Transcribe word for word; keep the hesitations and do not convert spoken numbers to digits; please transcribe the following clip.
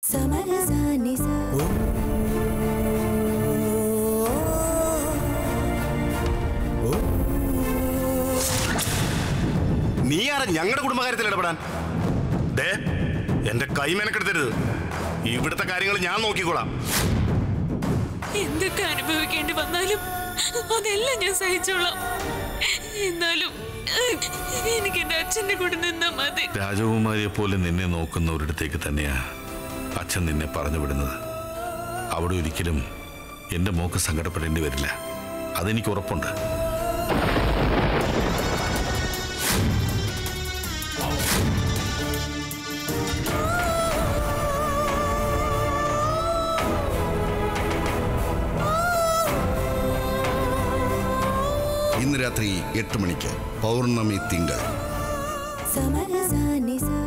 നീ ആരാ ഞങ്ങളുടെ കുടുംബകാര്യത്തിൽ ഇടപെടാൻ? ദേ, എന്റെ കൈ മെനക്കെടുത്തരുത്. ഇവിടുത്തെ കാര്യങ്ങൾ ഞാൻ നോക്കിക്കോളാം. എന്തൊക്കെ അനുഭവിക്കേണ്ടി വന്നാലും അതെല്ലാം ഞാൻ സഹിച്ചോളാം. എന്നാലും എനിക്ക് എന്റെ അച്ഛന്റെ കൂടെ നിന്നാ മതി. രാജകുമാരിയെ പോലെ നിന്നെ നോക്കുന്ന ഒരിടത്തേക്ക് തന്നെയാ അച്ഛൻ നിന്നെ പറഞ്ഞു വിടുന്നത്. അവിടെ ഒരിക്കലും എന്റെ മോക്ക് സങ്കടപ്പെടേണ്ടി വരില്ല, അതെനിക്ക് ഉറപ്പുണ്ട്. ഇന്ന് രാത്രി എട്ട് മണിക്ക് പൗർണമി തിങ്കൾ.